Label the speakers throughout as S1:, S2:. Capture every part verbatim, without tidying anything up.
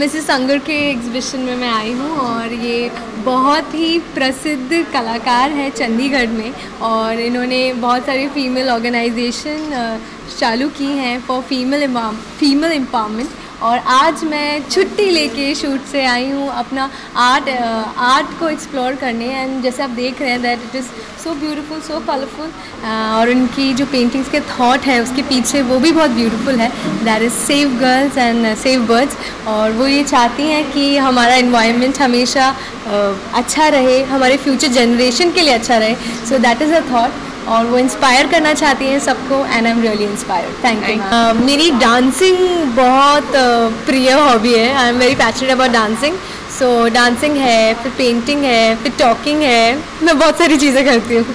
S1: Mrs संगर के exhibition में मैं आई हूँ और ये बहुत ही प्रसिद्ध कलाकार है चंडीगढ़ में और इन्होंने बहुत सारी फीमेल ऑर्गेनाइजेशन चालू की हैं फॉर फीमेल फीमेल एम्पावरमेंट। और आज मैं छुट्टी लेके शूट से आई हूँ अपना आर्ट आर्ट को एक्सप्लोर करने। एंड जैसे आप देख रहे हैं that it is so beautiful, so colourful, और उनकी जो पेंटिंग्स के थॉट है उसके पीछे वो भी बहुत ब्यूटीफुल है। That is save girls and save birds. और वो ये चाहती हैं कि हमारा इन्वायरमेंट हमेशा uh, अच्छा रहे, हमारे फ्यूचर जनरेशन के लिए अच्छा रहे। So that is a thought और वो इंस्पायर करना चाहती हैं सबको and I am really inspired. Thank you. मेरी डांसिंग बहुत uh, प्रिय हॉबी है। I am very passionate about dancing. So dancing है, फिर पेंटिंग है, फिर टॉकिंग है, मैं बहुत सारी चीज़ें करती हूँ।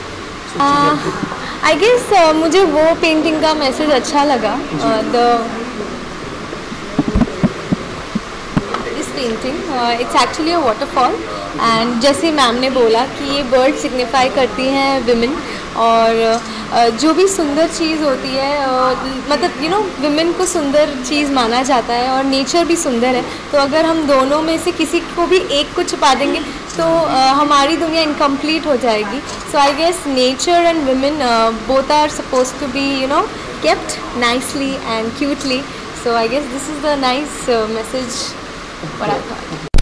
S1: आई गेस uh, मुझे वो पेंटिंग का मैसेज अच्छा लगा। The painting it's actually a waterfall and जैसे मैम ने बोला कि ये बर्ड सिग्निफाई करती हैं विमेन और uh, जो भी सुंदर चीज़ होती है uh, मतलब यू नो विमेन को सुंदर चीज़ माना जाता है और नेचर भी सुंदर है। तो अगर हम दोनों में से किसी को भी एक को छुपा देंगे तो uh, हमारी दुनिया इनकम्प्लीट हो जाएगी। So I guess nature and women both are suppose to be you know kept nicely and cutely. So I guess this is the nice message what I thought.